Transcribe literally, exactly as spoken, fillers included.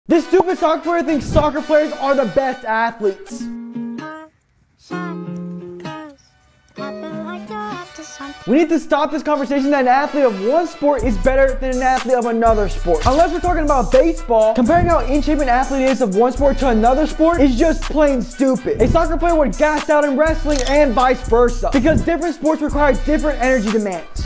This stupid soccer player thinks soccer players are the best athletes. We need to stop this conversation that an athlete of one sport is better than an athlete of another sport. Unless we're talking about baseball, comparing how in shape an athlete is of one sport to another sport is just plain stupid. A soccer player would gas out in wrestling and vice versa, because different sports require different energy demands.